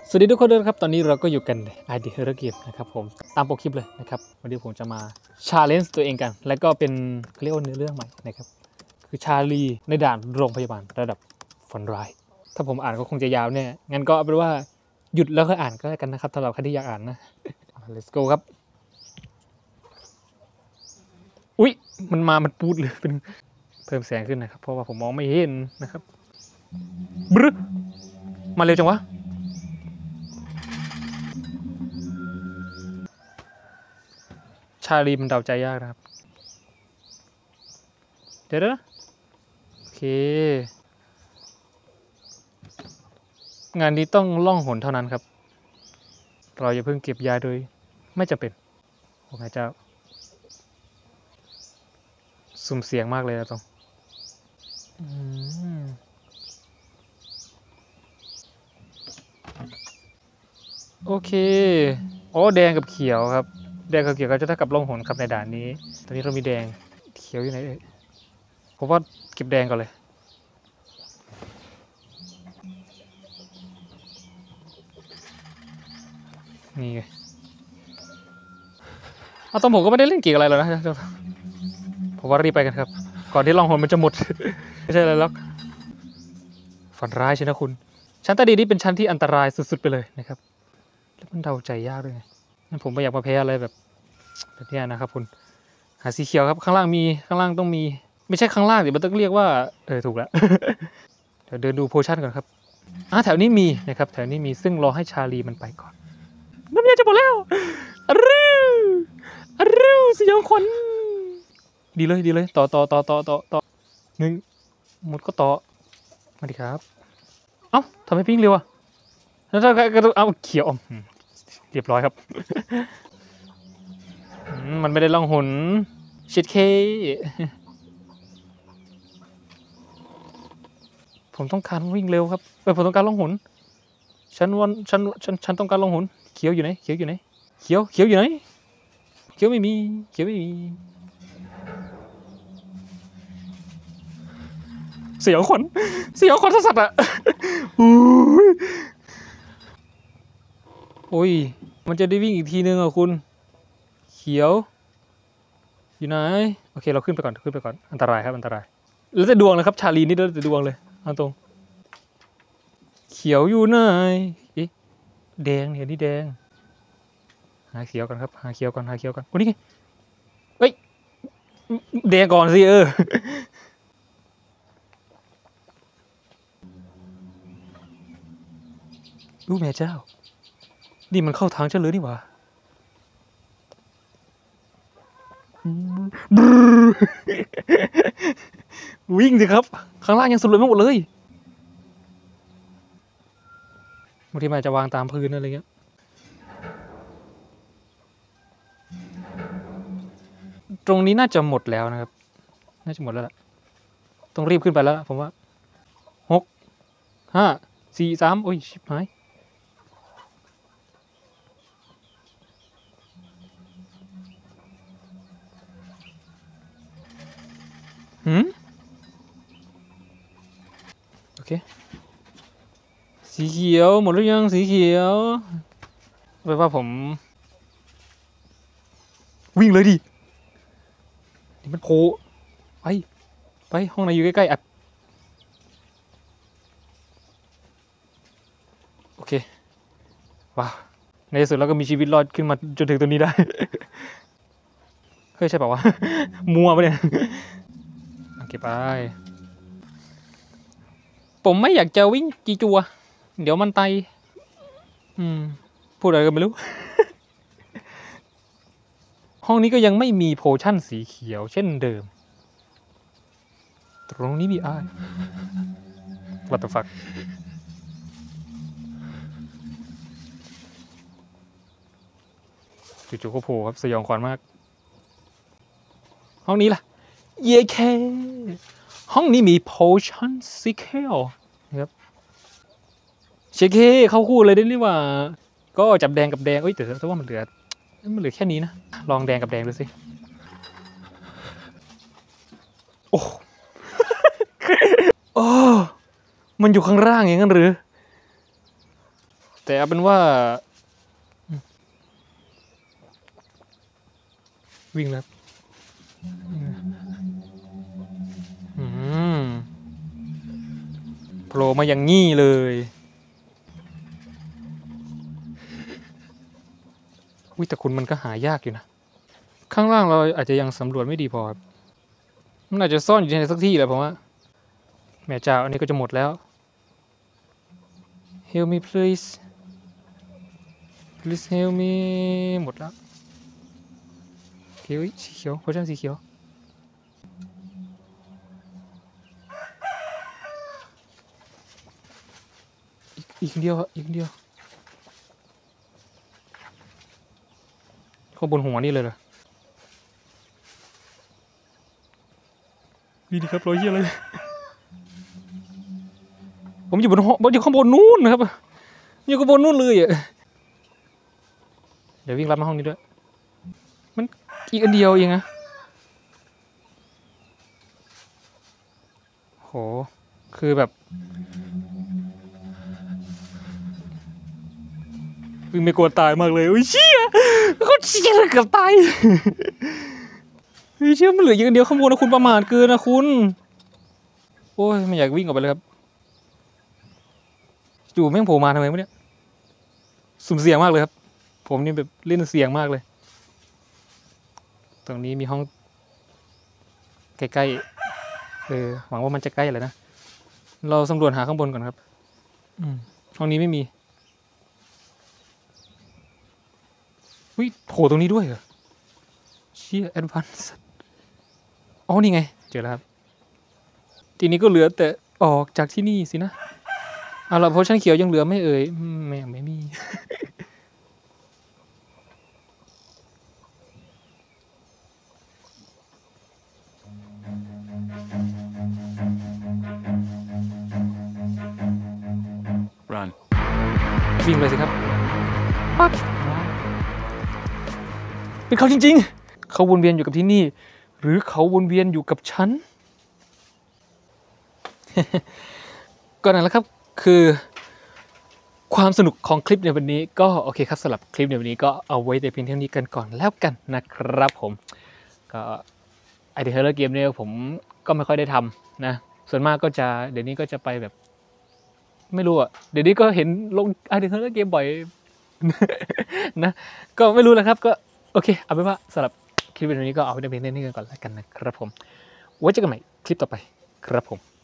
สวัสดีทุกคนด้วยครับตอนนี้เราก็อยู่กันไอเดียธุรกิจนะครับผมตามโปรคลิปเลยนะครับวันนี้ผมจะมาชาเลนจ์ตัวเองกันและก็เป็นเรียกว่าเนื้อเรื่องใหม่นะครับคือชาลีในด่านโรงพยาบาลระดับฝันร้ายถ้าผมอ่านก็คงจะยาวเนี่ยงั้นก็เอาเป็นว่าหยุดแล้วค่อยอ่านก็แล้วกันนะครับสำหรับใครที่อยากอ่านนะ let's go ครับอุ๊ยมันปูดเลยเป็นเพิ่มแสงขึ้นนะครับเพราะว่าผมมองไม่เห็นนะครับบรึมาเร็วจังวะชาลีมันเดาใจยากนะครับเดี๋ยวนะโอเคงานนี้ต้องล่องหนเท่านั้นครับเราอย่าเพิ่งเก็บยาโดยไม่จำเป็นโอ้แม่เจ้าสุ่มเสียงมากเลยนะตรงโอเคโอ้แดงกับเขียวครับแดงกับเขียวก็จะเท่ากับล่องหนครับในด่านนี้ตอนนี้เรามีแดงเขียวอยู่ไหนเอ่ยผมว่าเก็บแดงก่อนเลยนี่ไงเอาตอนผมก็ไม่ได้เล่นเกี่ยวอะไรแล้วนะผมว่ารีบไปกันครับก่อนที่ล่องหนมันจะหมด ไม่ใช่อะไรหรอกฝันร้ายใช่ไหมคุณชั้นใต้ดินนี้เป็นชั้นที่อันตรายสุดๆไปเลยนะครับแล้วมันเดาใจยากด้วยไงงั้นผมไม่อยากมาแพ้อะไรแบบนี้นะครับคุณหาสีเขียวครับข้างล่างมีข้างล่างต้องมีไม่ใช่ข้างล่างเดี๋ยวมันต้องเรียกว่าถูกแล้ว เดี๋ยวเดินดูโพชั่นก่อนครับแถวนี้มีนะครับแถวนี้มีซึ่งรอให้ชาลีมันไปก่อนน้ำยาจะหมดแล้วอรูสยองขวัญดีเลยต่อหนึ่งหมดก็ต่อมาดิครับเอ้าทำไมปิ้งเร็วอ่ะแล้วถ้าก็ต้องเอาเขียวเรียบร้อยครับ มันไม่ได้ล่องหนชิดเคผมต้องการวิ่งเร็วครับผมต้องการล่องหนฉันต้องการล่องหนเขียวอยู่ไหนเขียวอยู่ไหนเขียวอยู่ไหนเขียวไม่มีเสียวขนสัสๆอ่ะโอ้ยมันจะได้วิ่งอีกทีนึงอ่ะคุณเขียวอยู่ไหนโอเคเราขึ้นไปก่อนอันตรายครับอันตรายแล้วจะดวงนะครับชาลีนี่แล้วจะดวงเลยเอาตรงเขียวอยู่ไหนแดงเนี่ยนี่แดงหาเขียวก่อนครับหาเขียวก่อนโอ้นี่ไงเฮ้ยแดงก่อนสิแม่เจ้านี่มันเข้าทางฉันเลยนี่หว่าวิ่งสิครับข้างล่างยังสุดเลยไม่หมดเลยบางทีมันจะวางตามพื้นอะไรเงี้ยตรงนี้น่าจะหมดแล้วนะครับน่าจะหมดแล้วล่ะต้องรีบขึ้นไปแล้วผมว่า6 5 4 3โอ้ยชิบหายโอเคสีเขียวหมดหรือยังสีเขียวแปลว่าผมวิ่งเลยดินี่มันโผล่ไปห้องไหนอยู่ใกล้ๆโอเคว้าวในที่สุดเราก็มีชีวิตรอดขึ้นมาจนถึงตัวนี้ได้ เฮ้ยใช่ป่าววะ มัวปะเนี่ยโอเคไปผมไม่อยากจะวิ่งจีจัวเดี๋ยวมันไตพูดอะไรกันไม่รู้ ห้องนี้ก็ยังไม่มีโพชั่นสีเขียวเช่นเดิมตรงนี้มีWhat the fuck จู่ๆก็โผล่ครับสยองขวัญมากห้องนี้ล่ะเย้เคห้องนี้มีโพชั่นสีเขียวนะครับเชเคเข้าคู่เลยได้หรือว่าก็จับแดงกับแดงแต่ว่ามันเหลือแค่นี้นะลองแดงกับแดงดูสิโอ้โอ้มันอยู่ข้างล่างอย่างนั้นหรือแต่เอาเป็นว่าวิ่งแล้วโผล่มาอย่างงี้เลยอุ้ยแต่คุณมันก็หายากอยู่นะข้างล่างเราอาจจะยังสำรวจไม่ดีพอมันอาจจะซ่อนอยู่ในสักที่แหละผมว่าแม่เจ้าอันนี้ก็จะหมดแล้ว Help me please please help me หมดแล้วเขียวสีเขียวโพชั่นสีเขียวอีกเดียวครับอีกเดียวข้างบนหัวนี่เลยเหรอนี่ดีครับรอยเหี้ยเลยผมอยู่บนห้องผมอยู่ข้างบนนู้นนะครับอยู่ข้างบนนู้นเลยอ่ะเดี๋ยววิ่งรับมาห้องนี้ด้วยมันอีกอันเดียวเองนะโหคือแบบวิ่งไม่กลัวตายมากเลยอุ้ยเชี่ยเขาเชี่ยเกือบตายเชี่ยมันเหลืออีกอันเดียวข้างบนนะคุณประมาทเกินนะคุณโอ้ยไม่อยากวิ่งออกไปเลยครับจู่แม่งโผล่มาทำไมวะเนี่ยสุ่มเสี่ยงมากเลยครับผมนี่แบบเล่นเสี่ยงมากเลยตรงนี้มีห้องใกล้ๆหวังว่ามันจะใกล้เลยนะเราสำรวจหาข้างบนก่อนครับห้องนี้ไม่มีวิโผล่ตรงนี้ด้วยเหรอเชี่ยแอดวานซ์อ๋อนี่ไงเจอแล้วครับทีนี้ก็เหลือแต่ออกจากที่นี่สินะเอาล่ะโพชั่นเขียวยังเหลือไม่เอ่ยไม่มีวิ่งเลยสิครับปั๊บเป็นเขาจริงๆเขาวนเวียนอยู่กับที่นี่หรือเขาวนเวียนอยู่กับฉัน ก็นั่นแหละครับคือความสนุกของคลิปในวันนี้ก็โอเคครับสำหรับคลิปในวันนี้ก็เอาไว้แต่เพียงเท่านี้กันก่อนแล้วกันนะครับผมก็ไอเดียเฮอร์เกมเนี่ยผมก็ไม่ค่อยได้ทำนะส่วนมากก็จะเดี๋ยวนี้ก็จะไปแบบไม่รู้อ่ะเดี๋ยวนี้ก็เห็นลงไอเดียเฮอร์เกมบ่อย นะก็ไม่รู้แหละครับก็โอเคเอาเป็นว่าสำหรับคลิปในวันนี้ก็เอาไว้แต่เพียงเท่านี้กันก่อนแล้วกันนะครับผมไว้เจอกันใหม่คลิปต่อไปครับผม